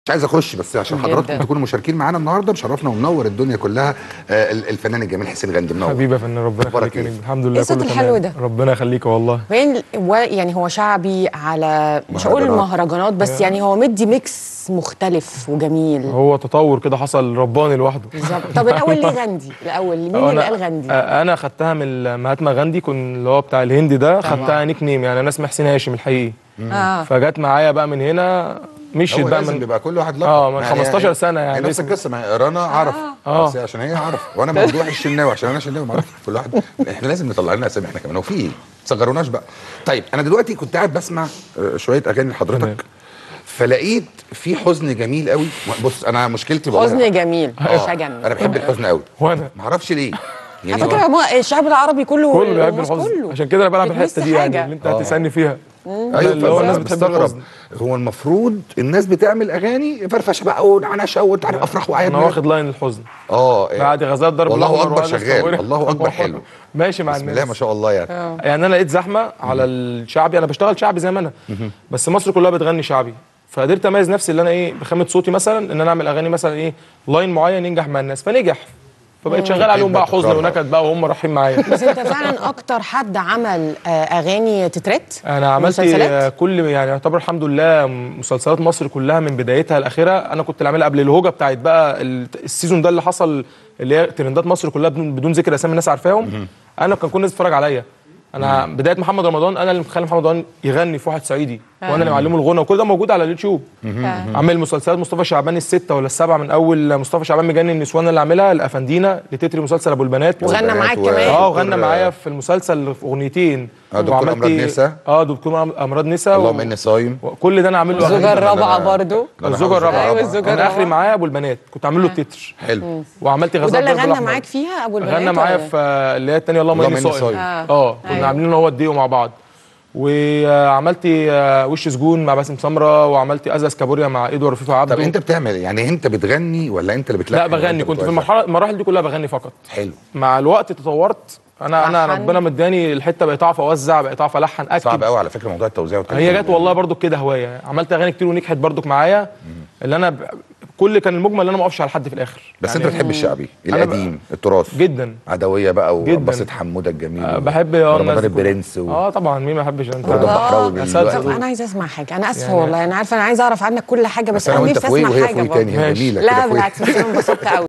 مش عايز اخش بس عشان حضراتكم تكونوا مشاركين معانا النهارده، مشرفنا ومنور الدنيا كلها. الفنان الجميل حسين غندي منور. حبيبي يا فنان، ربنا يخليك. الحمد لله كله تمام. الحلو ده ربنا يخليك والله. يعني هو شعبي على مش هقول المهرجانات بس يعني هو مدي ميكس مختلف وجميل. هو تطور كده حصل رباني لوحده. بالظبط. طب الاول ليه غندي؟ الاول مين اللي قال غندي؟ انا خدتها من مهاتما غاندي، كنت اللي هو بتاع الهندي ده، خدتها نيك نيم، يعني انا اسمي حسين هاشم الحقيقي. فجت معايا بقى من هنا، مشيت بقى من بيبقى كل واحد لقب من 15 سنه يعني نفس القصه. ما رنا عرف بس عشان هي عرف، وانا ممدوح الشناوي عشان انا شناوي ما اعرفش. كل واحد احنا لازم نطلع لنا اسامي احنا كمان، هو في ايه؟ ما تصغروناش بقى. طيب انا دلوقتي كنت قاعد بسمع شويه اغاني لحضرتك، فلقيت في حزن جميل قوي. بص انا مشكلتي حزن جميل شجن. انا بحب الحزن قوي، وانا ما اعرفش ليه. يعني على فكره الشعب العربي كله بيحب الحزن، عشان كده انا بلعب الحته دي يعني اللي انت هتسالني فيها. ايوه اللي هو الناس بتحب الحزن. هو المفروض الناس بتعمل اغاني فرفشه بقى ونعنشه وتعرف افراح وعيد. انا واخد لاين الحزن بعد غزات ضرب الله اكبر شغال. الله اكبر حلو ماشي مع الناس. بسم الله ما شاء الله يعني. يعني انا لقيت زحمه على الشعبي، انا بشتغل شعبي زي ما انا، بس مصر كلها بتغني شعبي، فقدرت اميز نفسي اللي انا بخامه صوتي مثلا ان انا اعمل اغاني مثلا لاين معين ينجح مع الناس، فنجح، فبقيت شغال عليهم بقى حزن ونكد بقى وهم رايحين معايا. بس انت فعلا اكتر حد عمل اغاني تترات. انا عملت كل يعني يعتبر الحمد لله مسلسلات مصر كلها من بدايتها لاخرها. انا كنت اللي عاملها قبل الهوجه بتاعت بقى السيزون ده اللي حصل، اللي هي ترندات مصر كلها بدون ذكر اسامي الناس عارفاهم. انا كان كل الناس بتتفرج عليا. انا بدايه محمد رمضان انا اللي مخلي محمد رمضان يغني في واحد صعيدي، وانا اللي معلمه الغنى، وكل ده موجود على اليوتيوب. عامل مسلسلات مصطفى شعبان الستة ولا السبعة، من اول مصطفى شعبان مجنن النسوان اللي عاملها الافندينا لتتري مسلسل ابو البنات، وغنى معاك كمان. وغنى معايا في المسلسل في اغنيتين. دكتور امراض نسا. دكتور امراض نسا. اللهم اني صايم. كل ده انا عامل له الزوجه الرابعه برضه. الزوجه الرابعه. انا اخري معايا ابو البنات كنت عامل له التتر حلو، وعملت غزال. وده اللي غنى معاك فيها ابو البنات؟ غنى معايا في اللي هي الثانيه اللهم اني صايم. كنا عاملين هو الديو مع بعض. وعملت وش سجون مع باسم سمره، وعملت ازاز كابوريا مع ادوار رفيق عبده. طب انت بتعمل يعني انت بتغني ولا انت اللي بتلحن؟ لا بغني، كنت في المراحل دي كلها بغني فقط. حلو. مع الوقت تطورت، انا ربنا مداني الحته، بقيت اعرف اوزع، بقيت اعرف الحن اكتب. صعب قوي على فكره موضوع التوزيع والتلحين. هي جت والله برضو كده هوايه، عملت اغاني كتير ونجحت برضو معايا. اللي انا كل كان المجمل ان انا ما اقفش على حد في الاخر. بس يعني انت بتحب الشعبي القديم التراث جدا، عدويه بقى وبسط حموده الجميل. بحب رمضان البرنس طبعا مين ما يحبش انت. طب انا عايزه اسمع حاجه، انا اسفه والله انا عارفه انا عايزه اعرف عنك كل حاجه، بس انا نفسي اسمع حاجه برضه. لا بالعكس انا انبسطت قوي.